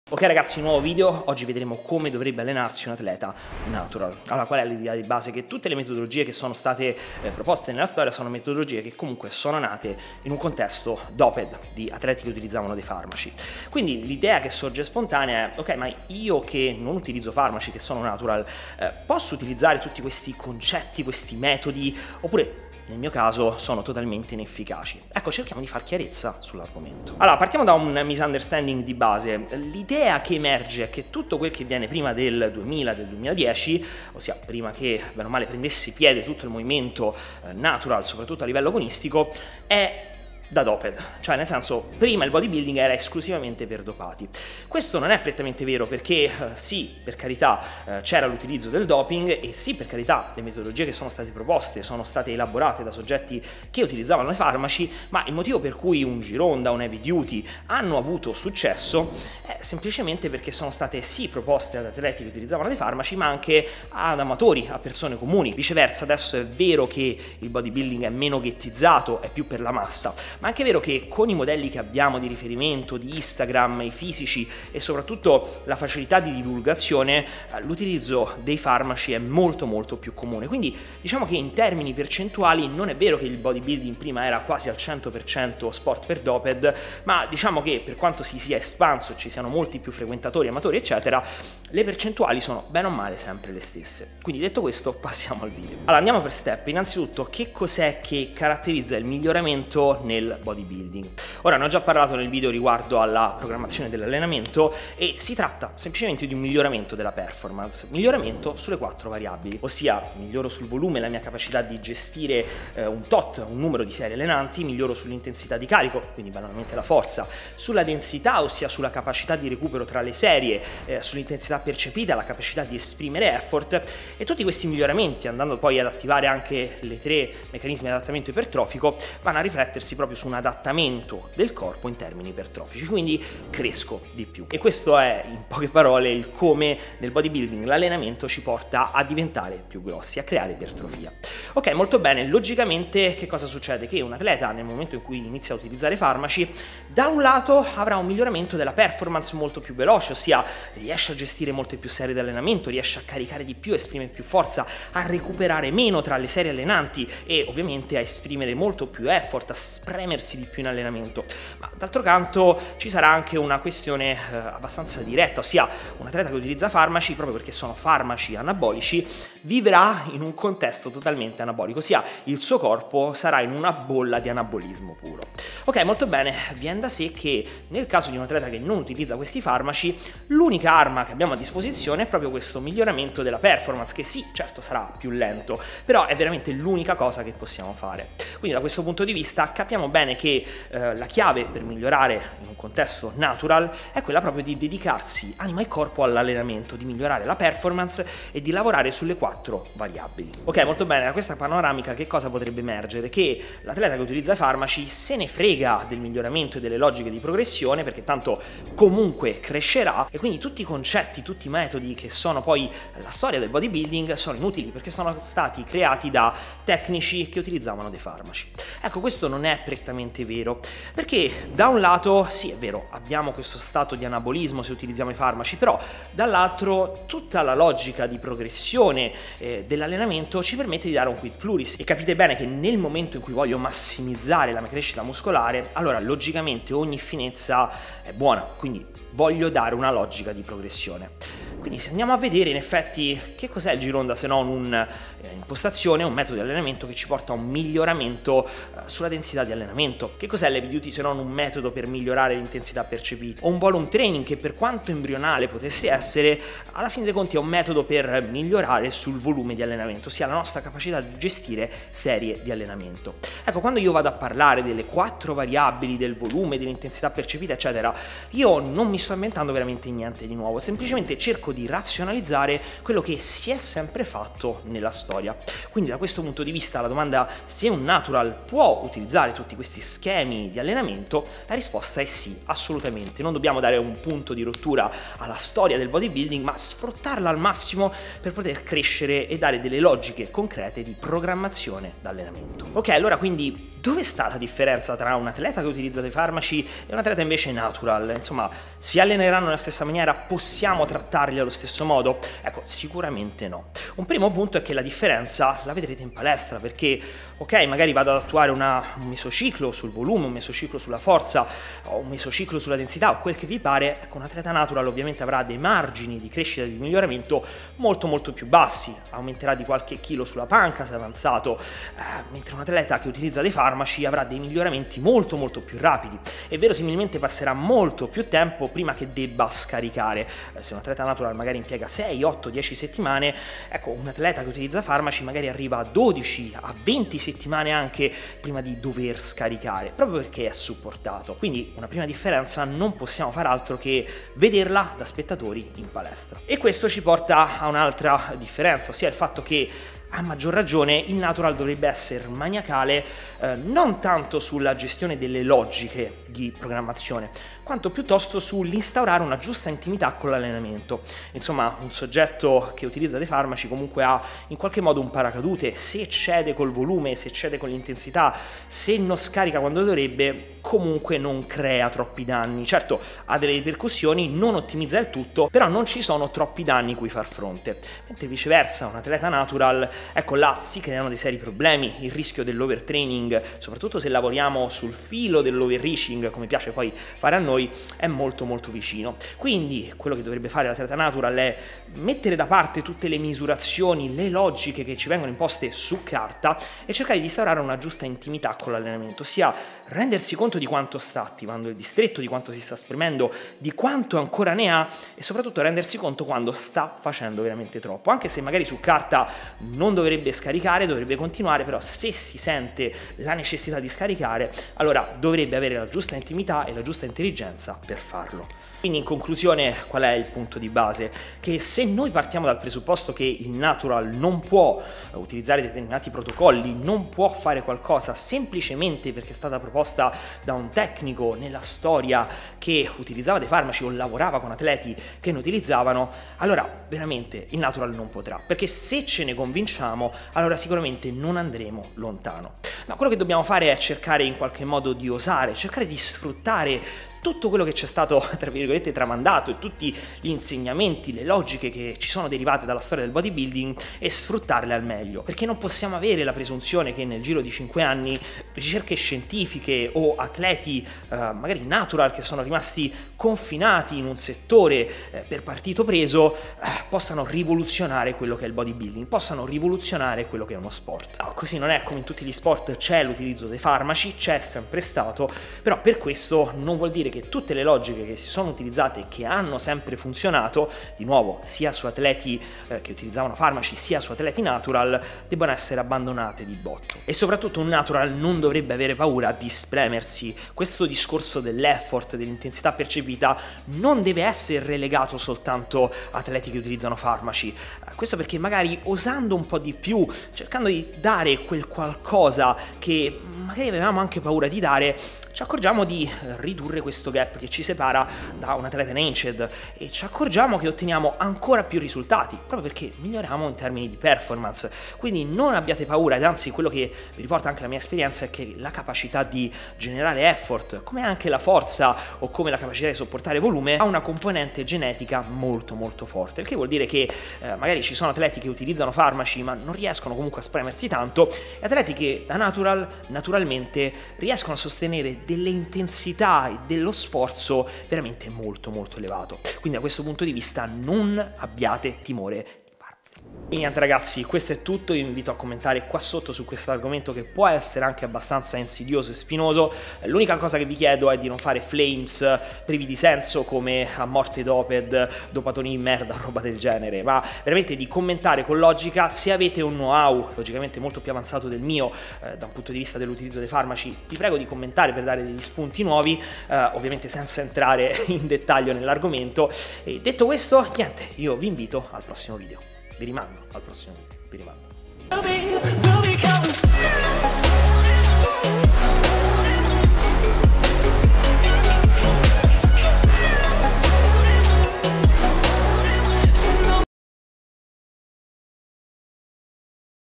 Ok ragazzi, nuovo video, oggi vedremo come dovrebbe allenarsi un atleta natural. Allora, qual è l'idea di base? Che tutte le metodologie che sono state proposte nella storia sono metodologie che comunque sono nate in un contesto doped, di atleti che utilizzavano dei farmaci. Quindi l'idea che sorge spontanea è, ok, ma io che non utilizzo farmaci, che sono natural, posso utilizzare tutti questi concetti, questi metodi, oppure nel mio caso sono totalmente inefficaci? Ecco, cerchiamo di far chiarezza sull'argomento. Allora, partiamo da un misunderstanding di base. L'idea che emerge è che tutto quel che viene prima del 2000, del 2010, ossia prima che bene o male prendesse piede tutto il movimento natural, soprattutto a livello agonistico, è da doped, cioè nel senso prima il bodybuilding era esclusivamente per dopati. Questo non è prettamente vero perché sì, per carità c'era l'utilizzo del doping e sì, per carità le metodologie che sono state proposte sono state elaborate da soggetti che utilizzavano i farmaci, ma il motivo per cui un Gironda, un Heavy Duty hanno avuto successo è semplicemente perché sono state sì proposte ad atleti che utilizzavano dei farmaci, ma anche ad amatori, a persone comuni. Viceversa, adesso è vero che il bodybuilding è meno ghettizzato, è più per la massa, ma è anche vero che con i modelli che abbiamo di riferimento, di Instagram, i fisici e soprattutto la facilità di divulgazione, l'utilizzo dei farmaci è molto più comune. Quindi diciamo che in termini percentuali non è vero che il bodybuilding prima era quasi al 100% sport per doped, ma diciamo che per quanto si sia espanso e ci siano molti più frequentatori, amatori eccetera, le percentuali sono bene o male sempre le stesse. Quindi detto questo, passiamo al video. Allora, andiamo per step. Innanzitutto, che cos'è che caratterizza il miglioramento nel bodybuilding? Ora, ne ho già parlato nel video riguardo alla programmazione dell'allenamento e si tratta semplicemente di un miglioramento della performance, miglioramento sulle 4 variabili, ossia miglioro sul volume, la mia capacità di gestire un numero di serie allenanti, miglioro sull'intensità di carico, quindi banalmente la forza, sulla densità, ossia sulla capacità di recupero tra le serie, sull'intensità percepita, la capacità di esprimere effort, e tutti questi miglioramenti, andando poi ad attivare anche le 3 meccanismi di adattamento ipertrofico, vanno a riflettersi proprio su un adattamento del corpo in termini ipertrofici, quindi cresco di più. E questo è in poche parole il come nel bodybuilding l'allenamento ci porta a diventare più grossi, a creare ipertrofia. Ok, molto bene. Logicamente che cosa succede? Che un atleta nel momento in cui inizia a utilizzare farmaci, da un lato avrà un miglioramento della performance molto più veloce, ossia riesce a gestire molte più serie di allenamento, riesce a caricare di più, esprimere più forza, a recuperare meno tra le serie allenanti e ovviamente a esprimere molto più effort, a spremersi di più in allenamento. Ma d'altro canto ci sarà anche una questione abbastanza diretta, ossia un atleta che utilizza farmaci, proprio perché sono farmaci anabolici, vivrà in un contesto totalmente anabolico, ossia il suo corpo sarà in una bolla di anabolismo puro. Ok, molto bene, viene da sé che nel caso di un atleta che non utilizza questi farmaci, l'unica arma che abbiamo a disposizione è proprio questo miglioramento della performance, che sì, certo sarà più lento, però è veramente l'unica cosa che possiamo fare. Quindi da questo punto di vista capiamo bene che la chiave per migliorare in un contesto natural è quella proprio di dedicarsi anima e corpo all'allenamento, di migliorare la performance e di lavorare sulle 4 variabili. Ok, molto bene, da questa panoramica che cosa potrebbe emergere? Che l'atleta che utilizza i farmaci se ne frega del miglioramento e delle logiche di progressione, perché tanto comunque crescerà, e quindi tutti i concetti, tutti i metodi che sono poi la storia del bodybuilding sono inutili perché sono stati creati da tecnici che utilizzavano dei farmaci. Ecco, questo non è prettamente vero, perché da un lato sì, è vero, abbiamo questo stato di anabolismo se utilizziamo i farmaci, però dall'altro tutta la logica di progressione dell'allenamento ci permette di dare un quid pluris, e capite bene che nel momento in cui voglio massimizzare la mia crescita muscolare, allora logicamente ogni finezza è buona, quindi voglio dare una logica di progressione. Quindi se andiamo a vedere in effetti che cos'è il Gironda se non un'impostazione, un metodo di allenamento che ci porta a un miglioramento sulla densità di allenamento. Che cos'è l'Heavy Duty se non un metodo per migliorare l'intensità percepita? O un volume training che, per quanto embrionale potesse essere, alla fine dei conti è un metodo per migliorare sul volume di allenamento, ossia la nostra capacità di gestire serie di allenamento. Ecco, quando io vado a parlare delle 4 variabili, del volume, dell'intensità percepita eccetera, io non mi sto inventando veramente niente di nuovo, semplicemente cerco di razionalizzare quello che si è sempre fatto nella storia. Quindi da questo punto di vista la domanda se un natural può utilizzare tutti questi schemi di allenamento, la risposta è sì, assolutamente. Non dobbiamo dare un punto di rottura alla storia del bodybuilding, ma sfruttarla al massimo per poter crescere e dare delle logiche concrete di programmazione d'allenamento. Ok, allora quindi Dove sta la differenza tra un atleta che utilizza dei farmaci e un atleta invece natural? Insomma, si alleneranno nella stessa maniera? Possiamo trattarli allo stesso modo? Ecco, sicuramente no. Un primo punto è che la differenza la vedrete in palestra, perché ok, magari vado ad attuare un mesociclo sul volume, un mesociclo sulla forza, o un mesociclo sulla densità, o quel che vi pare. Ecco, un atleta natural ovviamente avrà dei margini di crescita e di miglioramento molto più bassi, aumenterà di qualche chilo sulla panca se è avanzato, mentre un atleta che utilizza dei farmaci avrà dei miglioramenti molto più rapidi e verosimilmente passerà molto più tempo prima che debba scaricare. Se un atleta natural magari impiega 6, 8, 10 settimane, ecco, un atleta che utilizza farmaci magari arriva a 12, a 20 settimane anche prima di dover scaricare, proprio perché è supportato. Quindi una prima differenza non possiamo far altro che vederla da spettatori in palestra. E questo ci porta a un'altra differenza, ossia il fatto che a maggior ragione il natural dovrebbe essere maniacale non tanto sulla gestione delle logiche di programmazione, quanto piuttosto sull'instaurare una giusta intimità con l'allenamento. Insomma, un soggetto che utilizza dei farmaci comunque ha in qualche modo un paracadute: se cede col volume, se cede con l'intensità, se non scarica quando dovrebbe, comunque non crea troppi danni. Certo, ha delle ripercussioni, non ottimizza il tutto, però non ci sono troppi danni cui far fronte. Mentre viceversa, un atleta natural, ecco, là si creano dei seri problemi, il rischio dell'overtraining, soprattutto se lavoriamo sul filo dell'overreaching, come piace poi fare a noi, è molto vicino. Quindi quello che dovrebbe fare l'atleta natural è mettere da parte tutte le misurazioni, le logiche che ci vengono imposte su carta e cercare di instaurare una giusta intimità con l'allenamento, ossia rendersi conto di quanto sta attivando il distretto, di quanto si sta esprimendo, di quanto ancora ne ha e soprattutto rendersi conto quando sta facendo veramente troppo, anche se magari su carta non dovrebbe scaricare, dovrebbe continuare, però se si sente la necessità di scaricare, allora dovrebbe avere la giusta intimità e la giusta intelligenza per farlo. Quindi in conclusione, qual è il punto di base? Che se noi partiamo dal presupposto che il natural non può utilizzare determinati protocolli, non può fare qualcosa semplicemente perché è stata proposta da un tecnico nella storia che utilizzava dei farmaci o lavorava con atleti che ne utilizzavano, allora veramente il natural non potrà, perché se ce ne convinciamo, allora sicuramente non andremo lontano. Ma quello che dobbiamo fare è cercare in qualche modo di osare, cercare di sfruttare tutto quello che ci è stato, tra virgolette, tramandato e tutti gli insegnamenti, le logiche che ci sono derivate dalla storia del bodybuilding e sfruttarle al meglio, perché non possiamo avere la presunzione che nel giro di 5 anni ricerche scientifiche o atleti magari natural che sono rimasti confinati in un settore per partito preso possano rivoluzionare quello che è il bodybuilding, possano rivoluzionare quello che è uno sport. No, così non è. Come in tutti gli sport c'è l'utilizzo dei farmaci, c'è sempre stato, però per questo non vuol dire che tutte le logiche che si sono utilizzate e che hanno sempre funzionato, di nuovo sia su atleti che utilizzavano farmaci sia su atleti natural, debbano essere abbandonate di botto. E soprattutto un natural non dovrebbe avere paura di spremersi. Questo discorso dell'effort, dell'intensità percepita non deve essere relegato soltanto a atleti che utilizzano farmaci. Questo perché magari osando un po' di più, cercando di dare quel qualcosa che magari avevamo anche paura di dare, ci accorgiamo di ridurre questo gap che ci separa da un atleta enanced e ci accorgiamo che otteniamo ancora più risultati, proprio perché miglioriamo in termini di performance. Quindi non abbiate paura, ed anzi quello che vi riporta anche la mia esperienza è che la capacità di generare effort, come anche la forza o come la capacità di sopportare volume, ha una componente genetica molto forte, il che vuol dire che magari ci sono atleti che utilizzano farmaci ma non riescono comunque a spremersi tanto, e atleti che da naturalmente riescono a sostenere delle intensità e dello sforzo veramente molto elevato. Quindi da questo punto di vista non abbiate timore. E niente ragazzi, questo è tutto. Vi invito a commentare qua sotto su questo argomento che può essere anche abbastanza insidioso e spinoso. L'unica cosa che vi chiedo è di non fare flames privi di senso come a morte doped, dopatoni di merda, roba del genere, ma veramente di commentare con logica. Se avete un know-how logicamente molto più avanzato del mio da un punto di vista dell'utilizzo dei farmaci, vi prego di commentare per dare degli spunti nuovi, ovviamente senza entrare in dettaglio nell'argomento. E detto questo, niente, io vi invito al prossimo video. Vi rimando al prossimo video, vi rimando.